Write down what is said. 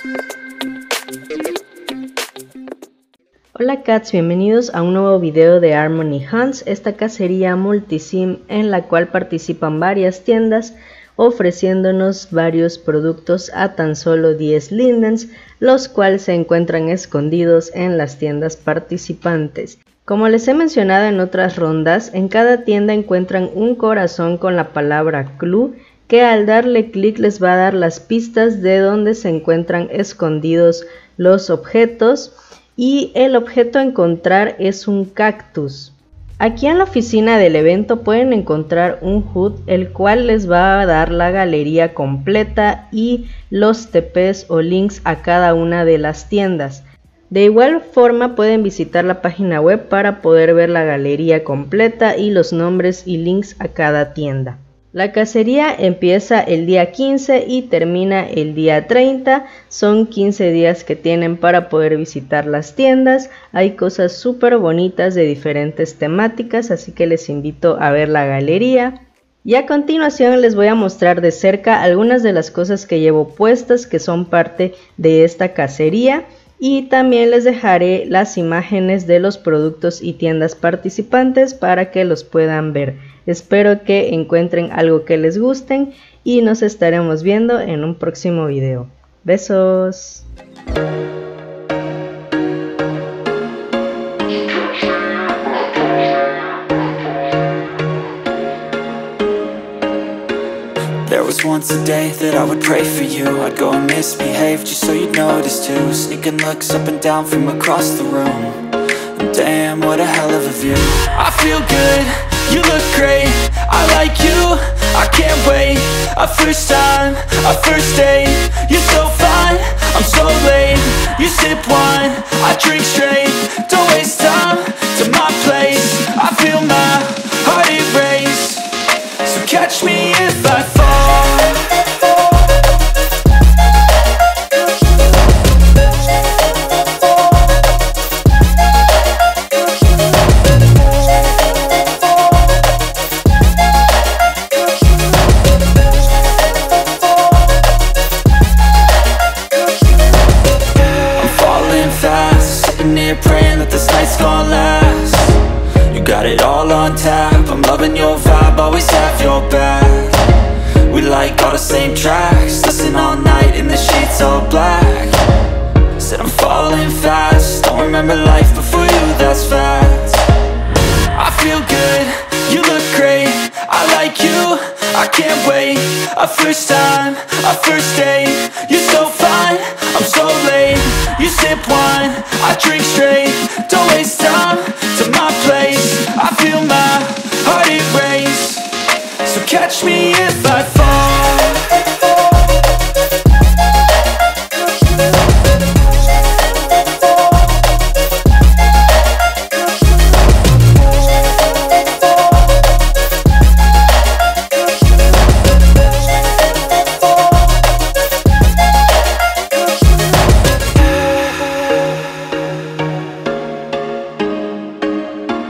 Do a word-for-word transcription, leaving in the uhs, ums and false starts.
Hola cats, bienvenidos a un nuevo video de Harmony Hunts, esta cacería multisim en la cual participan varias tiendas ofreciéndonos varios productos a tan solo diez lindens, los cuales se encuentran escondidos en las tiendas participantes. Como les he mencionado en otras rondas, en cada tienda encuentran un corazón con la palabra clue, que al darle clic les va a dar las pistas de dónde se encuentran escondidos los objetos. Y el objeto a encontrar es un cactus. Aquí en la oficina del evento pueden encontrar un H U D, el cual les va a dar la galería completa y los T Ps o links a cada una de las tiendas. De igual forma pueden visitar la página web para poder ver la galería completa y los nombres y links a cada tienda. La cacería empieza el día quince y termina el día treinta, son quince días que tienen para poder visitar las tiendas. Hay cosas súper bonitas de diferentes temáticas, así que les invito a ver la galería. Y a continuación les voy a mostrar de cerca algunas de las cosas que llevo puestas que son parte de esta cacería. Y también les dejaré las imágenes de los productos y tiendas participantes para que los puedan ver. Espero que encuentren algo que les gusten y nos estaremos viendo en un próximo video. Besos. There was once a day that I would pray for you. I'd go and misbehave just so you'd notice too. Sneaking looks up and down from across the room. And damn, what a hell of a view. I feel good, you look great, I like you, I can't wait. A first time, a first date, you're so fine, I'm so late. You sip wine, I drink straight, don't waste time to my place. I feel my heart erase, so catch me if I fall. Praying that this night's gonna last. You got it all on tap, I'm loving your vibe, always have your back. We like all the same tracks, listen all night in the sheets all black. Said I'm falling fast, don't remember life before you, that's fact. I feel good, you look great, I like you, I can't wait. A first time, a first date, you're so fine, I'm so late. You sip wine, I drink straight, don't waste time to my place. I feel my heart erase, so catch me if I fall.